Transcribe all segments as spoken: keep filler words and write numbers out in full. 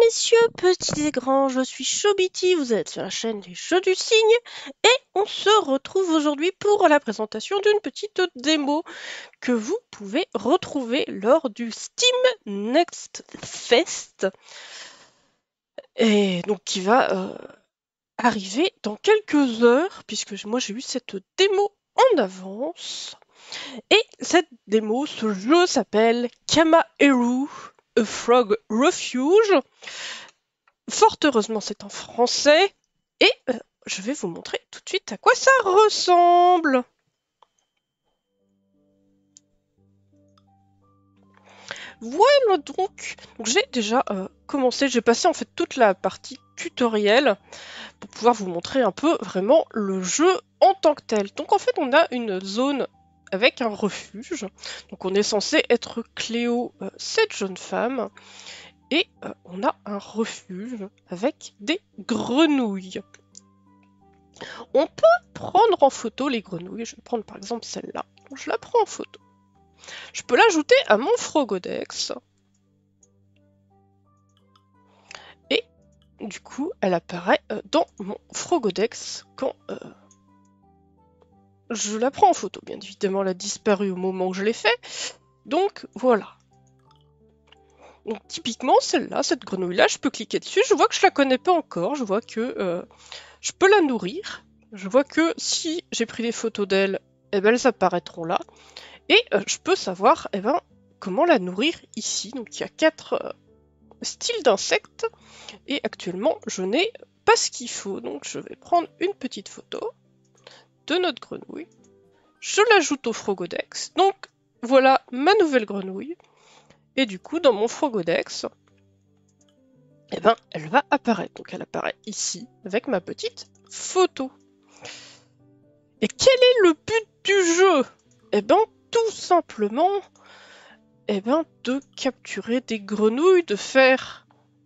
messieurs, petits et grands, je suis Chobiti, vous êtes sur la chaîne des Jeux du Cygne, et on se retrouve aujourd'hui pour la présentation d'une petite démo que vous pouvez retrouver lors du Steam Next Fest, et donc qui va euh, arriver dans quelques heures, puisque moi j'ai eu cette démo en avance. Et cette démo, ce jeu s'appelle Kamaeru, A Frog Refuge. Fort heureusement, c'est en français. Et euh, je vais vous montrer tout de suite à quoi ça ressemble. Voilà donc. donc j'ai déjà euh, commencé, j'ai passé en fait toute la partie tutoriel pour pouvoir vous montrer un peu vraiment le jeu en tant que tel. Donc en fait, on a une zone avec un refuge. Donc on est censé être Cléo, euh, cette jeune femme. Et euh, on a un refuge avec des grenouilles. On peut prendre en photo les grenouilles. Je vais prendre par exemple celle-là. Je la prends en photo. Je peux l'ajouter à mon Frogodex. Et du coup, elle apparaît euh, dans mon Frogodex quand euh, je la prends en photo. Bien évidemment, elle a disparu au moment où je l'ai fait. Donc voilà. Donc typiquement, celle-là, cette grenouille-là, je peux cliquer dessus. Je vois que je la connais pas encore. Je vois que euh, je peux la nourrir. Je vois que si j'ai pris des photos d'elle, eh ben, elles apparaîtront là. Et euh, je peux savoir eh ben, comment la nourrir ici. Donc il y a quatre euh, styles d'insectes. Et actuellement, je n'ai pas ce qu'il faut. Donc je vais prendre une petite photo de notre grenouille. Je l'ajoute au Frogodex. Donc voilà ma nouvelle grenouille. Et du coup, dans mon Frogodex, eh ben, elle va apparaître. Donc elle apparaît ici avec ma petite photo. Et quel est le but du jeu? Eh ben, tout simplement, eh ben, de capturer des grenouilles, de faire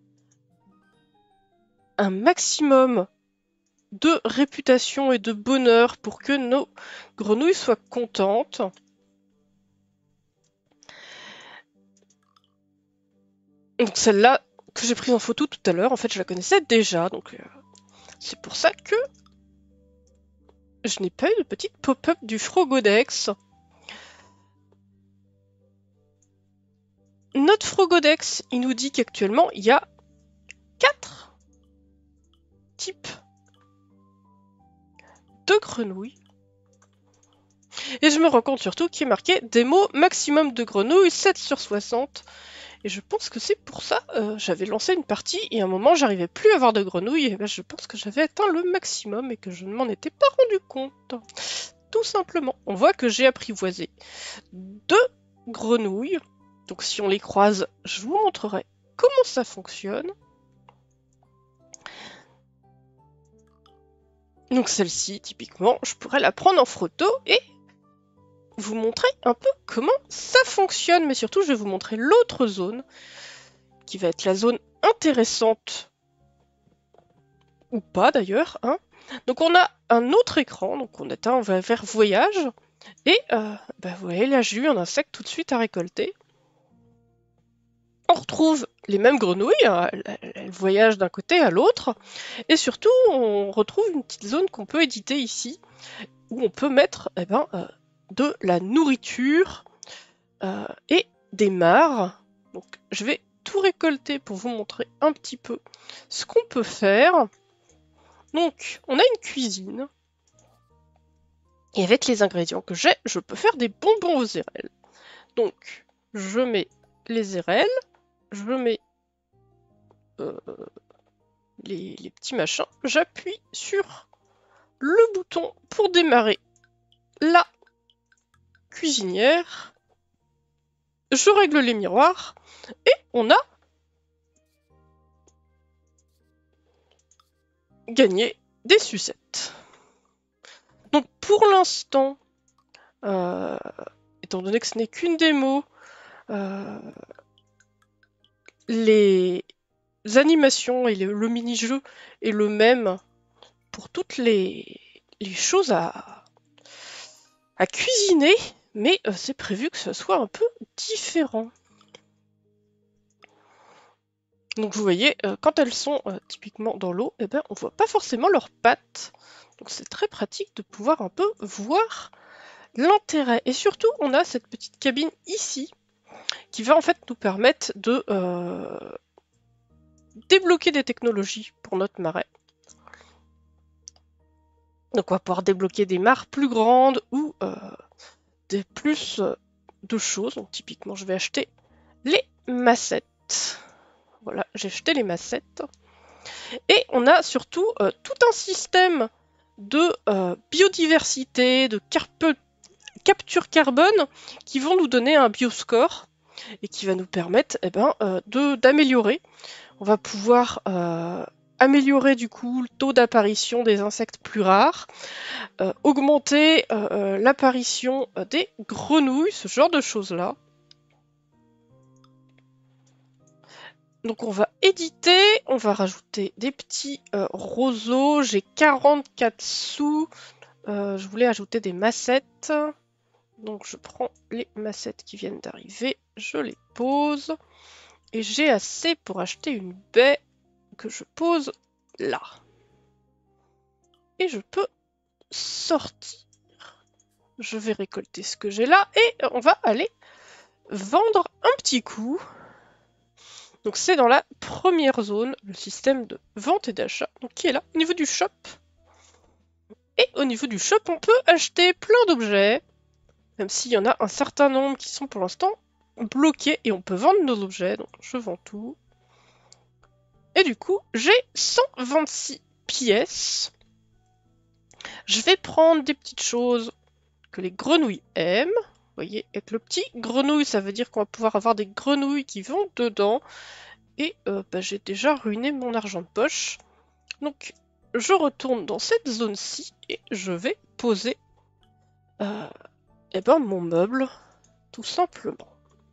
un maximum de réputation et de bonheur pour que nos grenouilles soient contentes. Donc celle-là que j'ai prise en photo tout à l'heure, en fait, je la connaissais déjà, donc euh, c'est pour ça que je n'ai pas eu de petite pop-up du Frogodex. Notre Frogodex, il nous dit qu'actuellement, il y a quatre types de grenouilles. Et je me rends compte surtout qu'il est marqué démo maximum de grenouilles, sept sur soixante. Et je pense que c'est pour ça, euh, j'avais lancé une partie et à un moment j'arrivais plus à avoir de grenouilles. Et ben, je pense que j'avais atteint le maximum et que je ne m'en étais pas rendu compte. Tout simplement. On voit que j'ai apprivoisé deux grenouilles. Donc si on les croise, je vous montrerai comment ça fonctionne. Donc celle-ci, typiquement, je pourrais la prendre en photo et vous montrer un peu comment ça fonctionne. Mais surtout, je vais vous montrer l'autre zone, qui va être la zone intéressante, ou pas d'ailleurs. Hein. Donc on a un autre écran, donc on atteint, on va vers voyage. Et euh, bah, vous voyez, là j'ai eu un insecte tout de suite à récolter. On retrouve les mêmes grenouilles, hein, elles, elles voyagent d'un côté à l'autre. Et surtout, on retrouve une petite zone qu'on peut éditer ici, où on peut mettre eh ben, euh, de la nourriture euh, et des mares. Donc je vais tout récolter pour vous montrer un petit peu ce qu'on peut faire. Donc on a une cuisine. Et avec les ingrédients que j'ai, je peux faire des bonbons aux érelles. Donc je mets les érelles, je mets euh, les, les petits machins, j'appuie sur le bouton pour démarrer la cuisinière. Je règle les miroirs et on a gagné des sucettes. Donc pour l'instant, euh, étant donné que ce n'est qu'une démo, euh, les animations et le, le mini-jeu est le même pour toutes les, les choses à, à cuisiner, mais euh, c'est prévu que ce soit un peu différent. Donc vous voyez, euh, quand elles sont euh, typiquement dans l'eau, eh ben, on voit pas forcément leurs pattes. Donc c'est très pratique de pouvoir un peu voir l'intérêt. Et surtout, on a cette petite cabine ici qui va en fait nous permettre de euh, débloquer des technologies pour notre marais. Donc on va pouvoir débloquer des mares plus grandes ou euh, des plus euh, de choses. Donc typiquement, je vais acheter les massettes. Voilà, j'ai acheté les massettes. Et on a surtout euh, tout un système de euh, biodiversité, de capture carbone qui vont nous donner un bioscore et qui va nous permettre eh ben, euh, d'améliorer. On va pouvoir euh, améliorer du coup le taux d'apparition des insectes plus rares, euh, augmenter euh, l'apparition des grenouilles, ce genre de choses-là. Donc on va éditer, on va rajouter des petits euh, roseaux. J'ai quarante-quatre sous. Euh, je voulais ajouter des massettes. Donc je prends les massettes qui viennent d'arriver, je les pose. Et j'ai assez pour acheter une baie que je pose là. Et je peux sortir. Je vais récolter ce que j'ai là et on va aller vendre un petit coup. Donc c'est dans la première zone, le système de vente et d'achat, donc qui est là, au niveau du shop. Et au niveau du shop, on peut acheter plein d'objets, même s'il y en a un certain nombre qui sont pour l'instant bloqués et on peut vendre nos objets, donc je vends tout. Et du coup, j'ai cent vingt-six pièces. Je vais prendre des petites choses que les grenouilles aiment. Vous voyez, avec le petit grenouille, ça veut dire qu'on va pouvoir avoir des grenouilles qui vont dedans. Et euh, bah, j'ai déjà ruiné mon argent de poche. Donc, je retourne dans cette zone-ci et je vais poser euh, eh ben, mon meuble, tout simplement.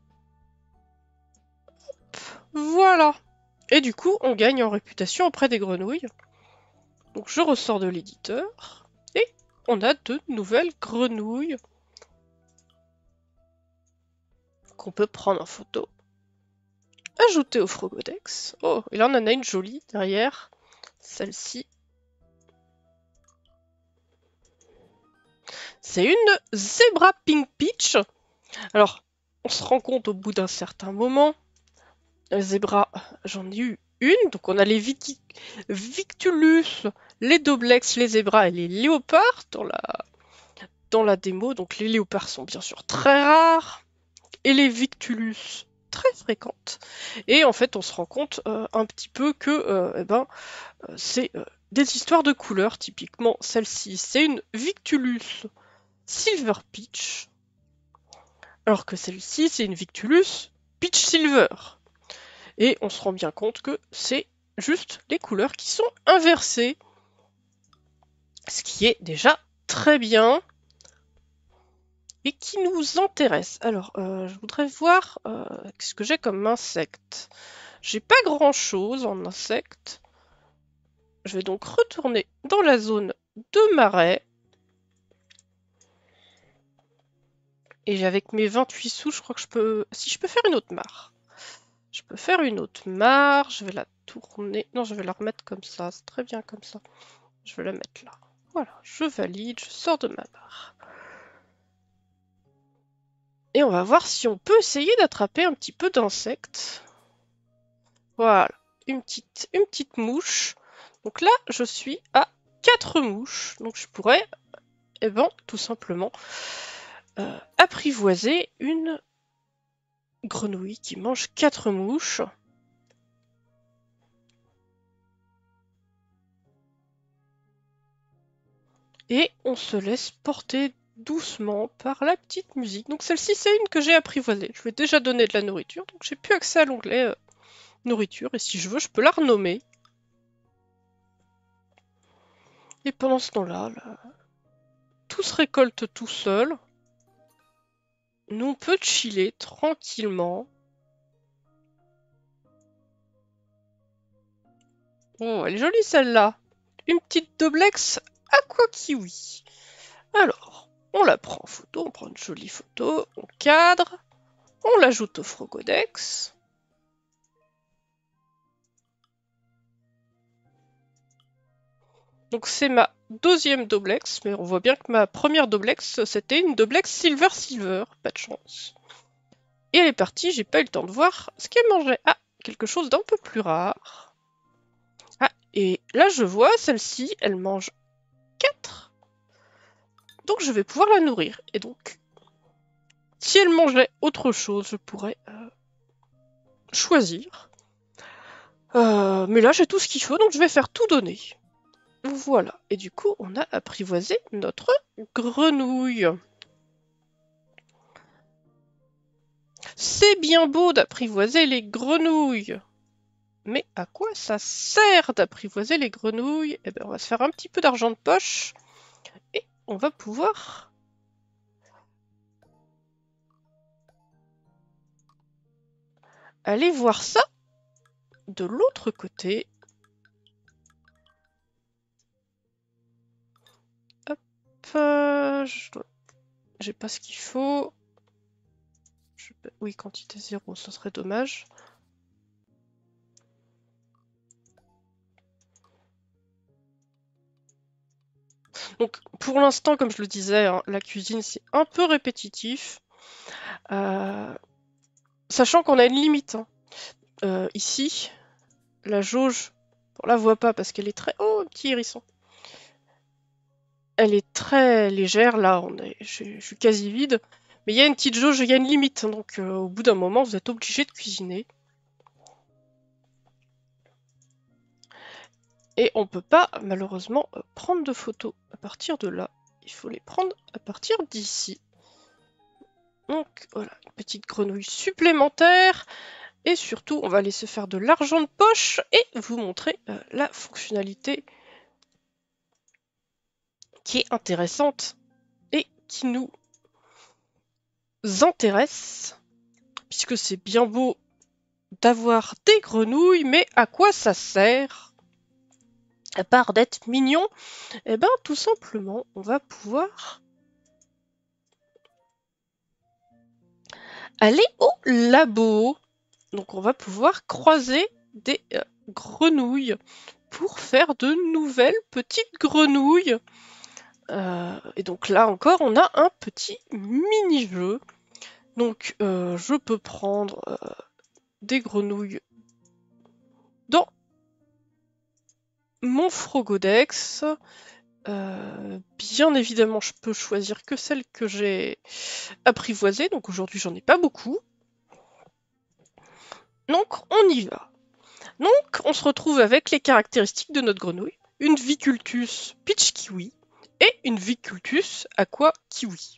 Hop, voilà. Et du coup, on gagne en réputation auprès des grenouilles. Donc, je ressors de l'éditeur. Et on a de nouvelles grenouilles qu'on peut prendre en photo. Ajouter au Frogodex. Oh, et là on en a une jolie derrière. Celle-ci. C'est une Zebra Pink Peach. Alors, on se rend compte au bout d'un certain moment. La Zebra, j'en ai eu une. Donc on a les Vic Victulus, les Doblex, les Zebras et les Léopards dans la, dans la démo. Donc les Léopards sont bien sûr très rares. Et les Victulus très fréquentes. Et en fait, on se rend compte euh, un petit peu que euh, eh ben, euh, c'est euh, des histoires de couleurs. Typiquement, celle-ci, c'est une Victulus Silver Peach. Alors que celle-ci, c'est une Victulus Peach Silver. Et on se rend bien compte que c'est juste les couleurs qui sont inversées. Ce qui est déjà très bien. Et qui nous intéresse. Alors, euh, je voudrais voir euh, ce que j'ai comme insecte. J'ai pas grand chose en insectes. Je vais donc retourner dans la zone de marais. Et avec mes vingt-huit sous, je crois que je peux... Si je peux faire une autre mare. Je peux faire une autre mare. Je vais la tourner. Non, je vais la remettre comme ça. C'est très bien comme ça. Je vais la mettre là. Voilà, je valide. Je sors de ma mare. Et on va voir si on peut essayer d'attraper un petit peu d'insectes. Voilà, une petite, une petite mouche. Donc là, je suis à quatre mouches. Donc je pourrais, eh ben, tout simplement, euh, apprivoiser une grenouille qui mange quatre mouches. Et on se laisse porter doucement par la petite musique. Donc celle-ci, c'est une que j'ai apprivoisée. Je lui ai déjà donné de la nourriture, donc j'ai plus accès à l'onglet euh, nourriture. Et si je veux, je peux la renommer. Et pendant ce temps-là, là, tout se récolte tout seul. Nous, on peut chiller tranquillement. Oh, elle est jolie celle-là. Une petite Doblex Aqua Kiwi. Alors, on la prend en photo, on prend une jolie photo, on cadre, on l'ajoute au Frogodex. Donc c'est ma deuxième Doblex, mais on voit bien que ma première Doblex, c'était une Doblex Silver Silver, pas de chance. Et elle est partie, j'ai pas eu le temps de voir ce qu'elle mangeait. Ah, quelque chose d'un peu plus rare. Ah, et là je vois, celle-ci, elle mange quatre. Donc je vais pouvoir la nourrir. Et donc, si elle mangeait autre chose, je pourrais euh, choisir. Euh, mais là j'ai tout ce qu'il faut, donc je vais faire tout donner. Voilà, et du coup on a apprivoisé notre grenouille. C'est bien beau d'apprivoiser les grenouilles. Mais à quoi ça sert d'apprivoiser les grenouilles? Eh bien on va se faire un petit peu d'argent de poche. Et on va pouvoir aller voir ça de l'autre côté. Hop, euh, je dois... j'ai pas ce qu'il faut. Je... Oui, quantité zéro, ce serait dommage. Donc pour l'instant, comme je le disais, hein, la cuisine c'est un peu répétitif. Euh... Sachant qu'on a une limite. Hein. Euh, ici, la jauge, on la voit pas parce qu'elle est très... Oh, petit hérisson. Elle est très légère, là, on est... je, je suis quasi vide. Mais il y a une petite jauge, il y a une limite. Donc euh, au bout d'un moment, vous êtes obligé de cuisiner. Et on peut pas, malheureusement, prendre de photos à partir de là. Il faut les prendre à partir d'ici. Donc voilà, une petite grenouille supplémentaire. Et surtout, on va aller se faire de l'argent de poche et vous montrer euh, la fonctionnalité qui est intéressante et qui nous intéresse. Puisque c'est bien beau d'avoir des grenouilles, mais à quoi ça sert? À part d'être mignon, eh ben tout simplement, on va pouvoir aller au labo. Donc on va pouvoir croiser des euh, grenouilles pour faire de nouvelles petites grenouilles. Euh, et donc là encore, on a un petit mini-jeu. Donc euh, je peux prendre euh, des grenouilles dans mon Frogodex. Euh, bien évidemment, je peux choisir que celles que j'ai apprivoisées. Donc aujourd'hui, j'en ai pas beaucoup. Donc on y va. Donc on se retrouve avec les caractéristiques de notre grenouille. Une Vicultus Peach Kiwi et une Vicultus Aqua Kiwi.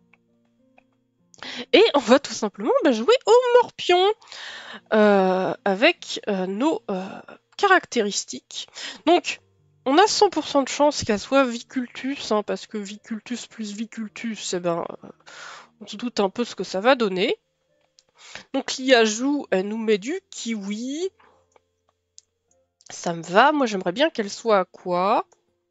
Et on va tout simplement bah, jouer au morpion euh, avec euh, nos euh, caractéristiques. Donc, on a cent pour cent de chance qu'elle soit Vicultus, hein, parce que Vicultus plus Vicultus, eh ben, euh, on se doute un peu ce que ça va donner. Donc l'I A joue, elle nous met du kiwi. Ça me va, moi j'aimerais bien qu'elle soit à quoi.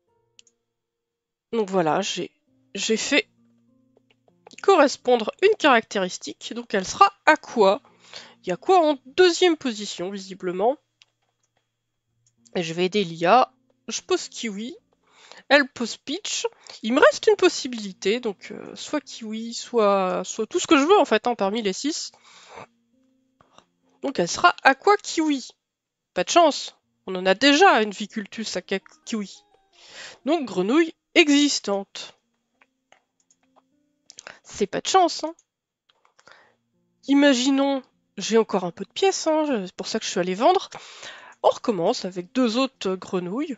Donc voilà, j'ai j'ai fait correspondre une caractéristique, donc elle sera à quoi. Il y a quoi en deuxième position, visiblement. Et je vais aider l'I A. Je pose kiwi. Elle pose peach. Il me reste une possibilité, donc euh, soit kiwi, soit, soit tout ce que je veux en fait, hein, parmi les six. Donc elle sera aqua kiwi. Pas de chance. On en a déjà une Vicultus aqua kiwi. Donc grenouille existante. C'est pas de chance, hein. Imaginons, j'ai encore un peu de pièces, hein, c'est pour ça que je suis allée vendre. On recommence avec deux autres grenouilles.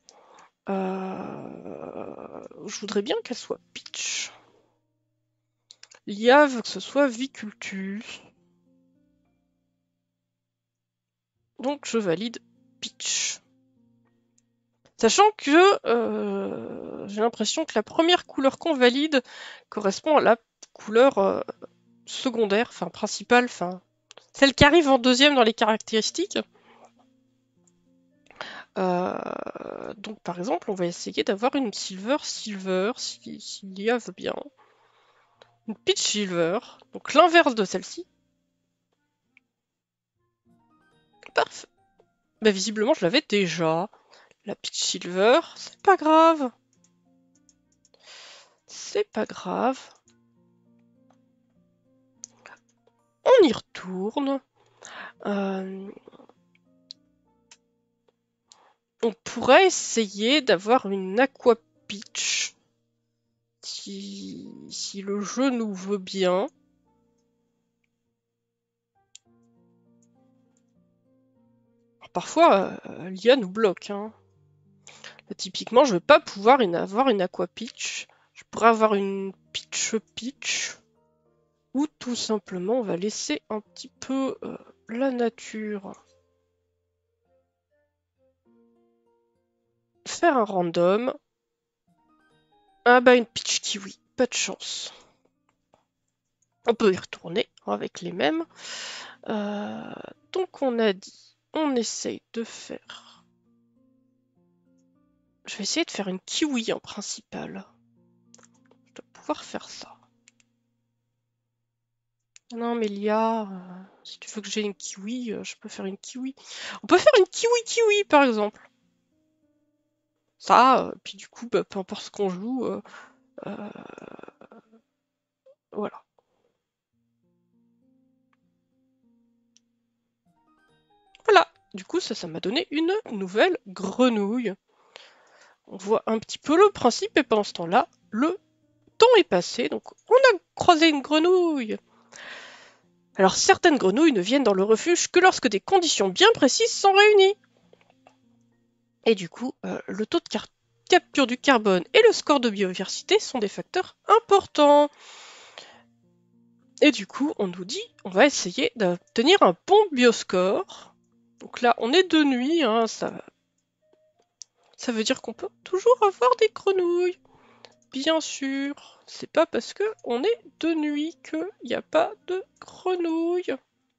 Euh... Je voudrais bien qu'elle soit peach. L'I A veut que ce soit Vicultus. Donc je valide peach. Sachant que euh, j'ai l'impression que la première couleur qu'on valide correspond à la couleur euh, secondaire, enfin principale, enfin celle qui arrive en deuxième dans les caractéristiques. Euh, donc par exemple, on va essayer d'avoir une silver silver, si, si l'I A veut bien. Une peach silver, donc l'inverse de celle-ci. Parfait. Bah visiblement je l'avais déjà. la pitch silver, c'est pas grave. C'est pas grave. On y retourne. Euh, on pourrait essayer d'avoir une aqua pitch. Si, si le jeu nous veut bien. Alors, parfois, euh, l'I A nous bloque. Hein. Là, typiquement, je ne vais pas pouvoir une, avoir une aqua pitch. Je pourrais avoir une pitch pitch. Ou tout simplement, on va laisser un petit peu euh, la nature faire un random. Ah bah une pitch kiwi, pas de chance. On peut y retourner avec les mêmes. Euh, donc on a dit, on essaye de faire... Je vais essayer de faire une kiwi en principal. Je dois pouvoir faire ça. Non mais l'I A, euh, si tu veux que j'ai une kiwi, euh, je peux faire une kiwi. On peut faire une kiwi kiwi par exemple. Ça, euh, puis du coup, bah, peu importe ce qu'on joue, euh, euh, voilà. Voilà, du coup ça, ça m'a donné une nouvelle grenouille. On voit un petit peu le principe et pendant ce temps-là, le temps est passé, donc on a croisé une grenouille. Alors certaines grenouilles ne viennent dans le refuge que lorsque des conditions bien précises sont réunies. Et du coup, euh, le taux de capture du carbone et le score de biodiversité sont des facteurs importants. Et du coup, on nous dit, on va essayer d'obtenir un bon bioscore. Donc là, on est de nuit, hein, ça, ça veut dire qu'on peut toujours avoir des grenouilles. Bien sûr, c'est pas parce que on est de nuit qu'il n'y a pas de grenouilles.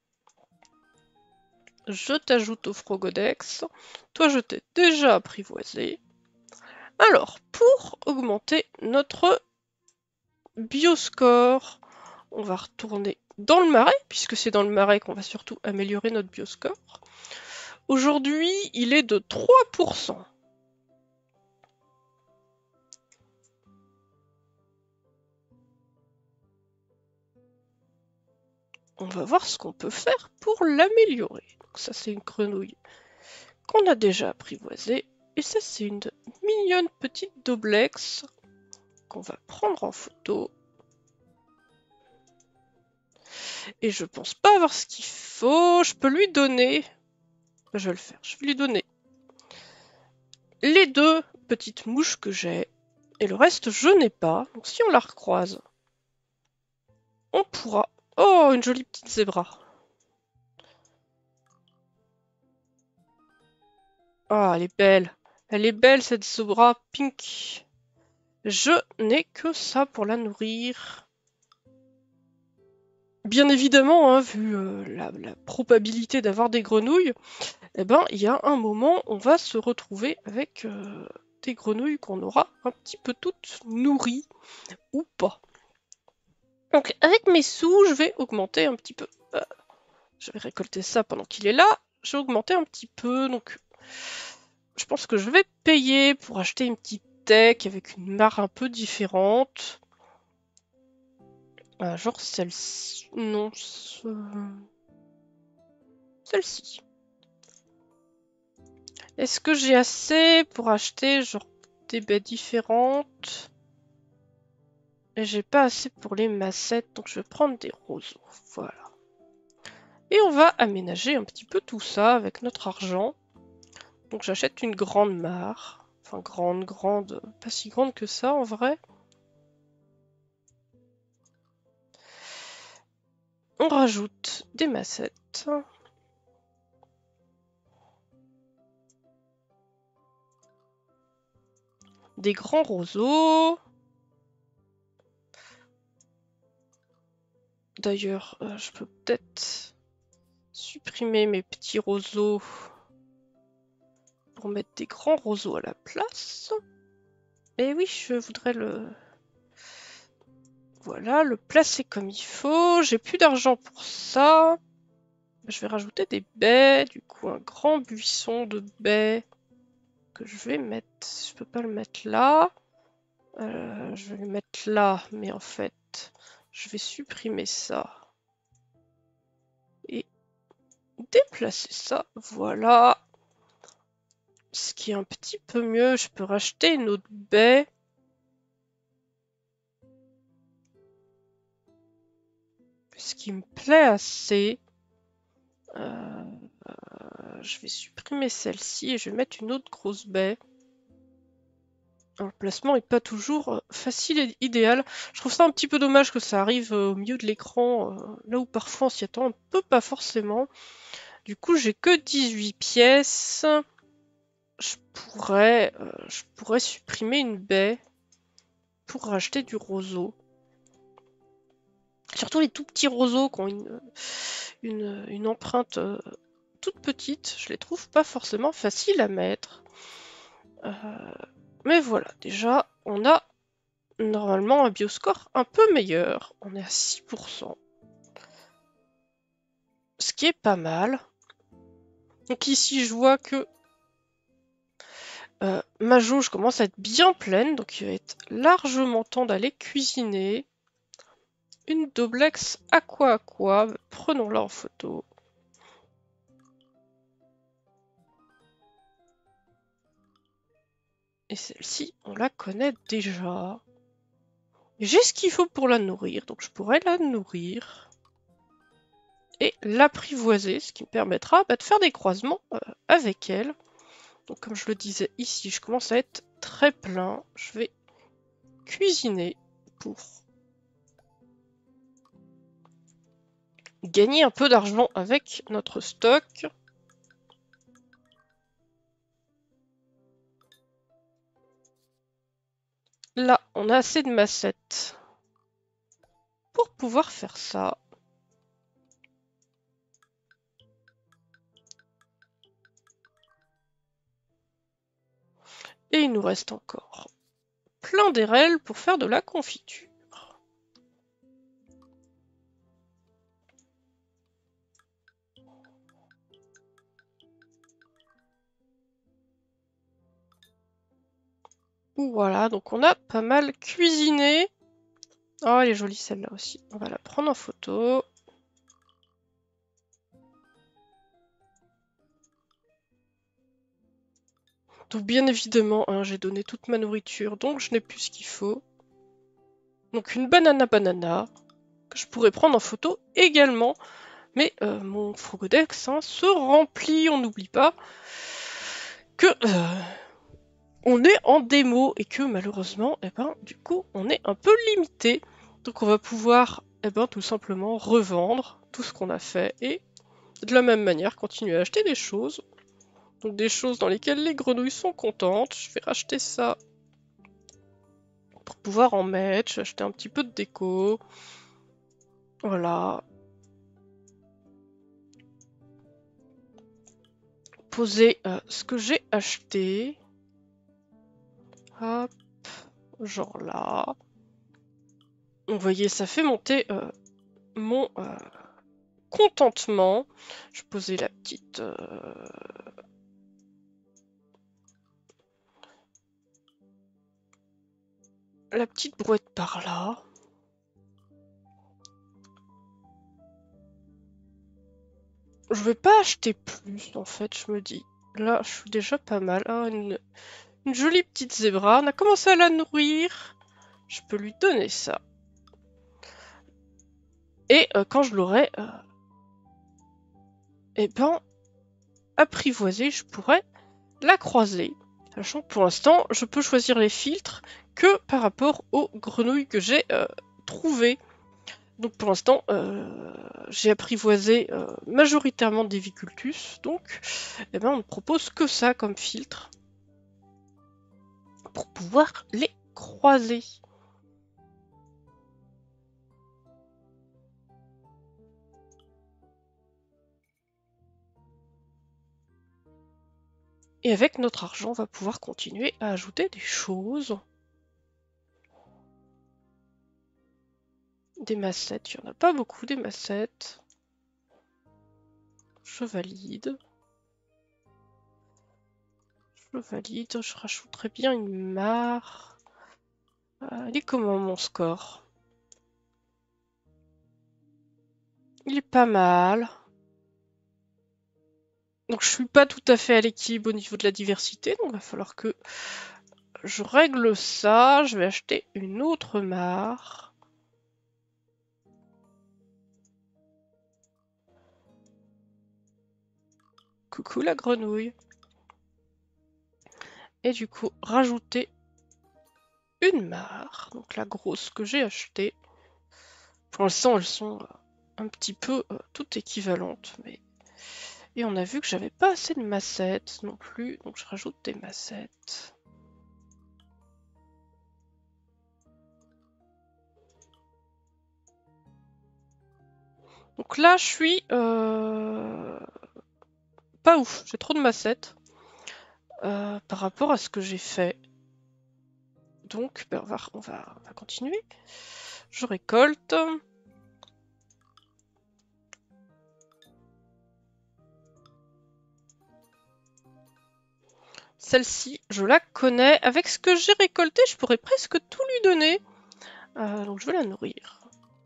Je t'ajoute au Frogodex. Toi, je t'ai déjà apprivoisé. Alors, pour augmenter notre bioscore, on va retourner dans le marais, puisque c'est dans le marais qu'on va surtout améliorer notre bioscore. Aujourd'hui, il est de trois pour cent. On va voir ce qu'on peut faire pour l'améliorer. Donc ça, c'est une grenouille qu'on a déjà apprivoisée. Et ça, c'est une mignonne petite Doblex qu'on va prendre en photo. Et je pense pas avoir ce qu'il faut. Je peux lui donner... Je vais le faire. Je vais lui donner les deux petites mouches que j'ai. Et le reste, je n'ai pas. Donc si on la recroise, on pourra... Oh, une jolie petite zébra. Ah, elle est belle. Elle est belle, cette zébra pink. Je n'ai que ça pour la nourrir. Bien évidemment, hein, vu euh, la, la probabilité d'avoir des grenouilles, eh ben, il y a un moment, on va se retrouver avec euh, des grenouilles qu'on aura un petit peu toutes nourries, ou pas. Donc, avec mes sous, je vais augmenter un petit peu. Euh, je vais récolter ça pendant qu'il est là. Je vais augmenter un petit peu, donc... Je pense que je vais payer pour acheter une petite tech avec une mare un peu différente. Euh, genre celle-ci. Non, ce... celle-ci. Est-ce que j'ai assez pour acheter genre des baies différentes? Et j'ai pas assez pour les massettes, donc je vais prendre des roseaux. Voilà. Et on va aménager un petit peu tout ça avec notre argent. Donc j'achète une grande mare. Enfin grande, grande, pas si grande que ça en vrai. On rajoute des massettes. Des grands roseaux. D'ailleurs, euh, je peux peut-être supprimer mes petits roseaux pour mettre des grands roseaux à la place. Et oui, je voudrais le... Voilà, le placer comme il faut. J'ai plus d'argent pour ça. Je vais rajouter des baies, du coup un grand buisson de baies. que je vais mettre. Je peux pas le mettre là. Euh, je vais le mettre là, mais en fait, je vais supprimer ça. Et déplacer ça. Voilà. Ce qui est un petit peu mieux. Je peux racheter une autre baie. Ce qui me plaît assez. Euh, euh, je vais supprimer celle-ci et je vais mettre une autre grosse baie. Alors, le placement n'est pas toujours facile et idéal. Je trouve ça un petit peu dommage que ça arrive au milieu de l'écran, euh, là où parfois on s'y attend un peu, pas forcément. Du coup, j'ai que dix-huit pièces. Je pourrais, euh, je pourrais supprimer une baie pour racheter du roseau. Surtout les tout petits roseaux qui ont une, une, une empreinte euh, toute petite, je les trouve pas forcément faciles à mettre. Euh, mais voilà, déjà, on a normalement un bioscore un peu meilleur. On est à six pour cent. Ce qui est pas mal. Donc ici, je vois que euh, ma jauge commence à être bien pleine. Donc il va être largement temps d'aller cuisiner. Une Doblex Aqua Aqua. Prenons-la en photo. Et celle-ci, on la connaît déjà. J'ai ce qu'il faut pour la nourrir. Donc je pourrais la nourrir. Et l'apprivoiser, ce qui me permettra bah, de faire des croisements euh, avec elle. Donc comme je le disais ici, je commence à être très plein. Je vais cuisiner pour gagner un peu d'argent avec notre stock. Là, on a assez de massettes pour pouvoir faire ça. Et il nous reste encore plein d'R L pour faire de la confiture. Voilà, donc on a pas mal cuisiné. Oh, elle est jolie celle-là aussi. On va la prendre en photo. Donc bien évidemment, hein, j'ai donné toute ma nourriture, donc je n'ai plus ce qu'il faut. Donc une banana banana, que je pourrais prendre en photo également. Mais euh, mon Frogodex hein, se remplit, on n'oublie pas que euh, on est en démo et que malheureusement, eh ben, du coup, on est un peu limité. Donc on va pouvoir eh ben, tout simplement revendre tout ce qu'on a fait et de la même manière continuer à acheter des choses. Donc des choses dans lesquelles les grenouilles sont contentes. Je vais racheter ça pour pouvoir en mettre. J'ai acheté un petit peu de déco. Voilà. Poser euh, ce que j'ai acheté. Hop. Genre là. Vous voyez, ça fait monter euh, mon euh, contentement. Je posais la petite... Euh... la petite brouette par là. Je vais pas acheter plus, en fait, je me dis. Là, je suis déjà pas mal. Ah, une, une jolie petite zébra. On a commencé à la nourrir. Je peux lui donner ça. Et euh, quand je l'aurai... Euh... eh ben, apprivoisée, je pourrais la croiser. Sachant que pour l'instant, je peux choisir les filtres que par rapport aux grenouilles que j'ai euh, trouvées. Donc pour l'instant, euh, j'ai apprivoisé euh, majoritairement des Vicultus. Donc, eh ben, on ne propose que ça comme filtre pour pouvoir les croiser. Et avec notre argent, on va pouvoir continuer à ajouter des choses. Des massettes, il n'y en a pas beaucoup des massettes. Je valide. Je valide, je rajouterai bien une mare. Euh, il est comment mon score? Il est pas mal. Donc je suis pas tout à fait à l'équilibre au niveau de la diversité, donc il va falloir que je règle ça. Je vais acheter une autre mare. Coucou la grenouille. Et du coup, rajouter une mare. Donc la grosse que j'ai achetée. Pour l'instant, elles sont un petit peu euh, toutes équivalentes. Mais... Et on a vu que j'avais pas assez de massettes non plus. Donc je rajoute des massettes. Donc là, je suis euh, pas ouf. J'ai trop de massettes euh, par rapport à ce que j'ai fait. Donc, ben, on, va, on, va, on va continuer. Je récolte. Celle-ci, je la connais. Avec ce que j'ai récolté, je pourrais presque tout lui donner. Euh, donc, je vais la nourrir.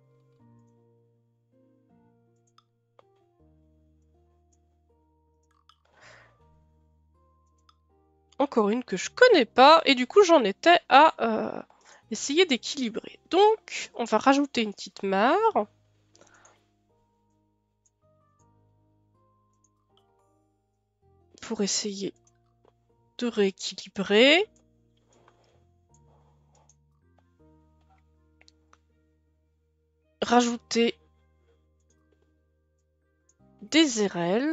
Encore une que je connais pas. Et du coup, j'en étais à euh, essayer d'équilibrer. Donc, on va rajouter une petite mare. Pour essayer de rééquilibrer. Rajouter des érelles.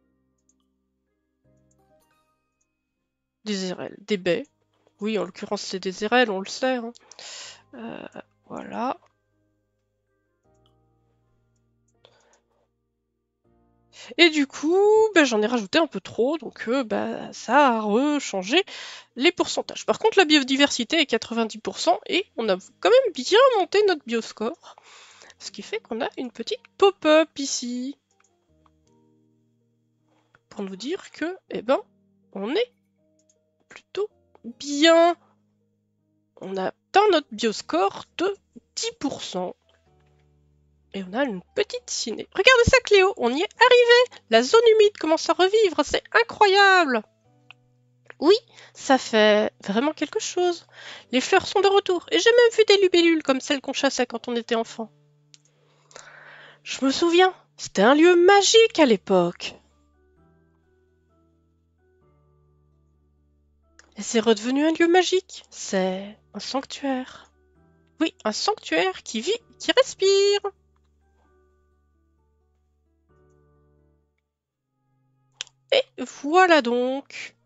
Des érelles, des baies. Oui, en l'occurrence, c'est des érelles, on le sait. Hein. Euh, voilà. Et du coup, ben, j'en ai rajouté un peu trop, donc euh, ben, ça a rechangé les pourcentages. Par contre, la biodiversité est quatre-vingt-dix pour cent et on a quand même bien monté notre bioscore. Ce qui fait qu'on a une petite pop-up ici. Pour nous dire que, eh ben, on est plutôt bien. On a atteint notre bioscore de dix pour cent. Et on a une petite ciné. Regardez ça, Cléo, on y est arrivé. La zone humide commence à revivre, c'est incroyable. Oui, ça fait vraiment quelque chose. Les fleurs sont de retour, et j'ai même vu des libellules comme celles qu'on chassait quand on était enfant. Je me souviens, c'était un lieu magique à l'époque. Et c'est redevenu un lieu magique. C'est un sanctuaire. Oui, un sanctuaire qui vit, qui respire. Et voilà donc.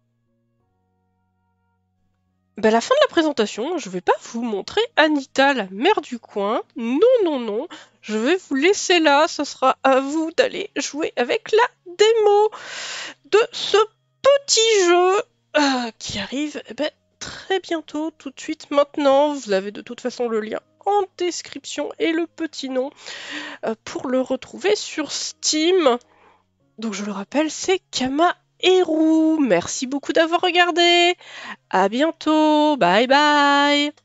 Ben, à la fin de la présentation, je vais pas vous montrer Anita, la mère du coin. Non, non, non. Je vais vous laisser là. Ce sera à vous d'aller jouer avec la démo de ce petit jeu euh, qui arrive eh ben, très bientôt, tout de suite maintenant. Vous avez de toute façon le lien en description et le petit nom euh, pour le retrouver sur Steam. Donc je le rappelle, c'est Kamaeru. Merci beaucoup d'avoir regardé. À bientôt. Bye bye.